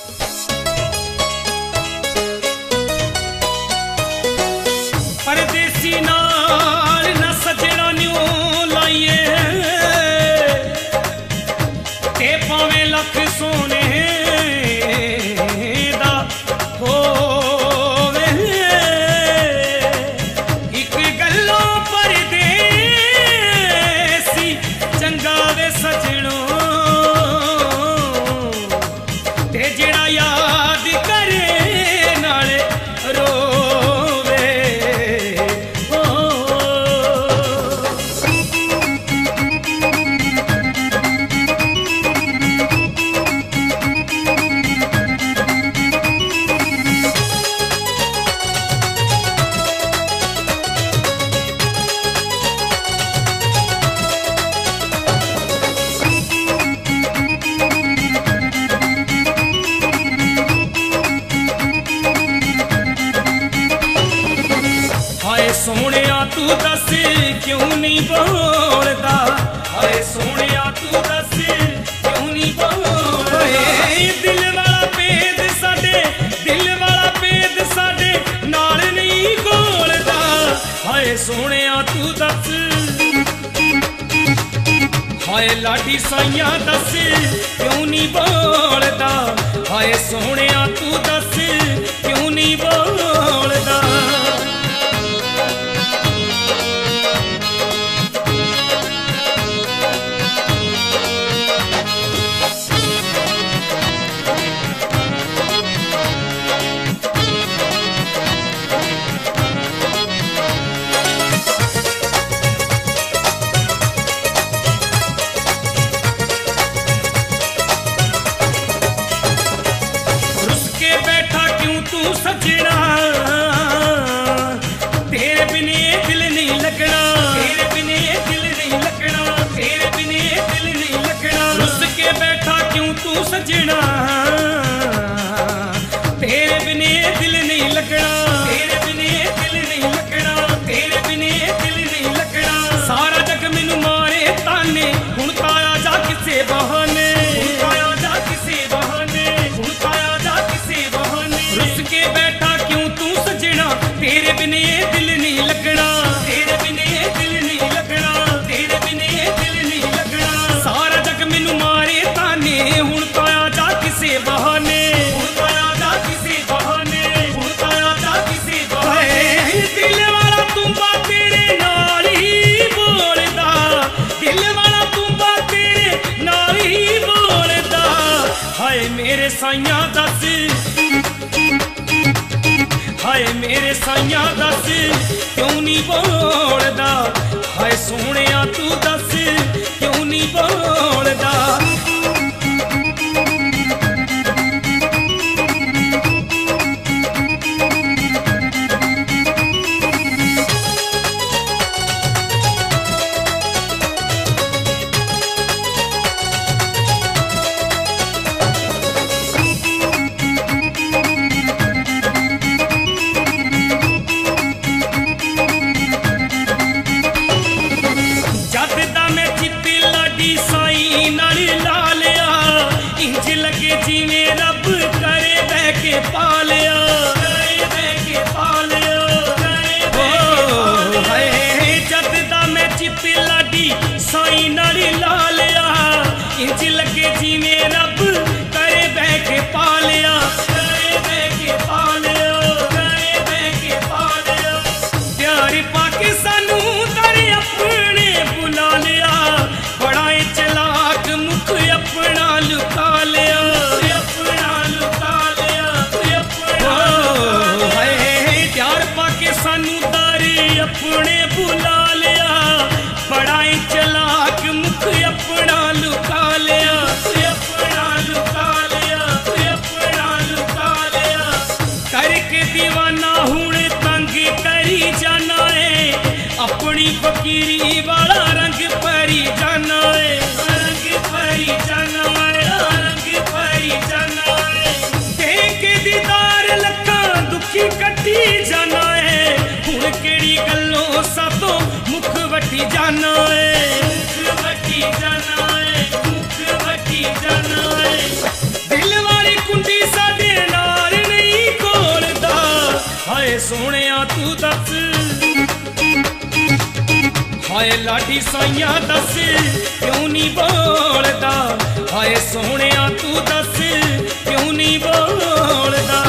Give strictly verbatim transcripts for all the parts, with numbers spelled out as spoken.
परदेसी नाल न सजना न्यू लाइए ते पावे लख सोने दा होवे इक गल्लों परदेसी चंगा वे सजणो ते जेड़ा याद करे नाले रो सोनिया तू दस क्यों नहीं बोलता, हाय सोनिया तू दस क्यों नहीं बोलता। दिल वाला भेद साडे दिल वाला भेद साडे नाल नहीं बोलता, हाय सोनिया तू दस। हाय लाडी साइया दस क्यों नहीं बोलता, हाय सोनिया तू दस क्यों नहीं बोलता। तू सजना तेरे बिने दिल नहीं लगना, तेरे बिने दिल नहीं लगना, तेरे बिने दिल नहीं लगना। रुस के बैठा क्यों तू सजना तेरे बिने दिल नहीं लगना, तेरे बिने दिल नहीं लगना, तेरे बिने दिल नहीं लगना। सारा जग मैनू मारे ताने हुण ताया जा किसे बहाने, हुण ताया जा किसे बहाने, हुण ताया जा किसे बहाने। रुस के बैठा क्यों तू सजना तेरे बिने दिल नहीं लगना, तेरे बिने दिल नहीं लगना, तेरे बिने दिल नहीं लगना। सारा जग मैनू मारे ताने हुण ताया जा किसे बहाने, हुण ताया जा किसे बहाने, हुण ताया जा किसे बहाने। दिल वाला तुम्बा तेरे नाल ही बोलदा, दिल वाला तुम्बा तेरे नाल ही बोलदा। हाय मेरे साइया दस, हाय मेरे साइया दस क्यों नहीं बोलदा, हाय सोनिया तू दस क्यों नहीं बोलदा। साई नाली ला लिया इंज लगे जिवें रब करे बह के पा लिया, करे बह के पा लिया, करे बह के पा लिया। प्यार पाके सानू दर अपने बुला लिया, बड़ा चलाक मुख अपना लुका लिया, अपना लुका लिया, अपना। हाय प्यार पाके सानू दर अपने बुला लिया, बड़ा चलाक मुख अपना लुका लिया, अपना लुका लिया, अपना लुका लिया। करके दीवाना हुण तंग करी जाना है, अपनी फकीरी वाला रंग भरी जाना है, रंग भरी जाना है, रंग भरी जाना है। देख के दीदार लखा दुखी कटी जाना है, हुण केड़ी गल्लों सातों मुख वटी जाना है, मुख वटी जाना है, मुख वटी जाना है। दिल वाली कुंडी सा हाय लाडी साइया दस क्यों नहीं बोलदा, हाय सोहणिया तू दस क्यों नहीं बोलदा।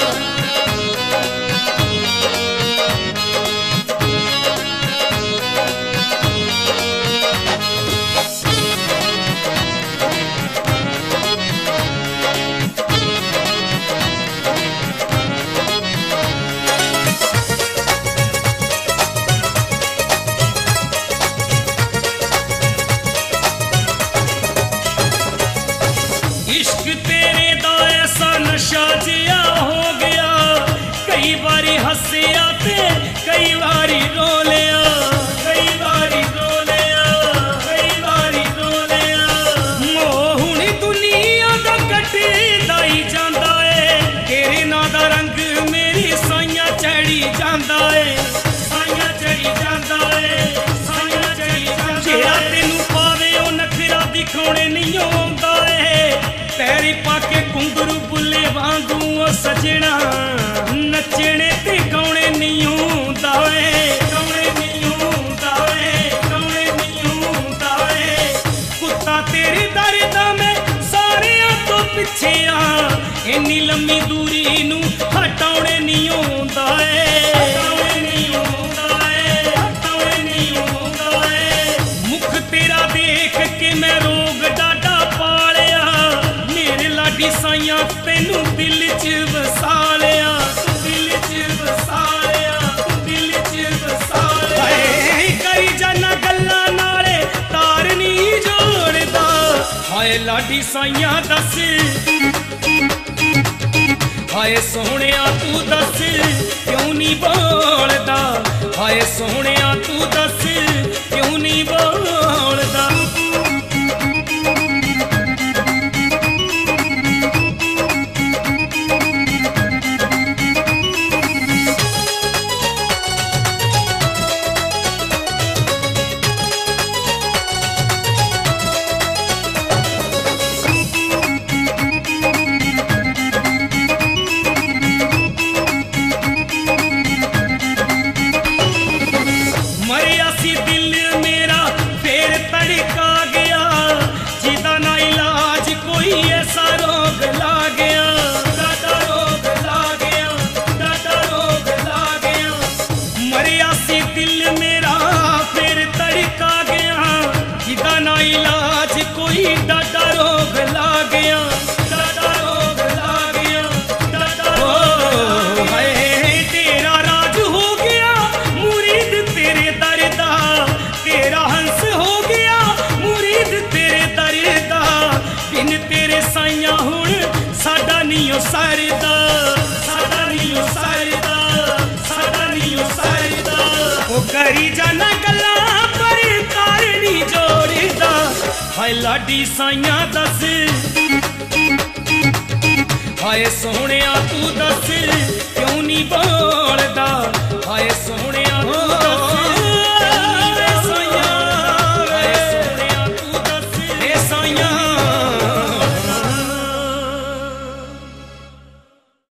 इश्क तेरे दा ऐसा नशा जिया हो गया, कई बारी हसिया ते कई बारी रो लिया, कई बारी रो लिया, कई बारी रो लिया। मोह हुण दुनिया दा कटदा ही जांदा है, तेरे नां दा रंग मेरी साइयां चढ़ी जांदा है, साइयां चढ़ी जांदा है, साइयां चढ़ी जांदा है। जेड़ा तैनूं पावे ओ नखरा दिखाउणे नहीं आउंदा है, पैरी पाके घुंघरू बुले वांगू ओ सजना, नचने ते गाउणे नहीं आउंदा वे, गाउणे नहीं आउंदा वे, गाउणे नहीं आउंदा वे। कुत्ता तेरे दर दा मैं सारियां तो पिछे आ, इन्नी लम्मी दूरी नू हटाउणे नहीं आउंदा वे, हटाउणे नहीं आउंदा वे, हटाउणे नहीं आउंदा वे। मुख तेरा देख के मैं रोग डाडा पालिया, लाडी साइया तेनू दिल च वसा लिया, दिल च वसा लिया, दिल च वसा लिया। करी जाना गल्लां नाले तार नहीं जोड़दा, हाय लाडी साइया दस, हाय सोहणिया तू दस क्यों नहीं बोलदा, हाय सोहणिया तू दस क्यों नहीं बोलदा। मरिया सी दिल मेरा फिर तड़का गया, जिदा ना इलाज कोई ऐसा रोग ला गया, दादा रोग ला गया, दादा रोग ला गया। मरिया सी दिल मेरा फिर तड़का गया, जिदा ना इलाज कोई दादा रोग ला गया, दादा रोग ला गया, दादा रोग ला गया। तेरा राज हो गया मुरीद तेरे दर दा, तेरा हंस हो गया मुरीद तेरे दर दा, बिन तेरे साइया हुण साडा नहीं ओ सरदा, साडा नहीं ओ सरदा, साडा नहीं ओ सरदा। ओ करी जाना गल्लां पर तार नहीं जोड़दा, हाय लाडी साइया दस, हाय सोहणिया तू दस क्यों नहीं बोलदा,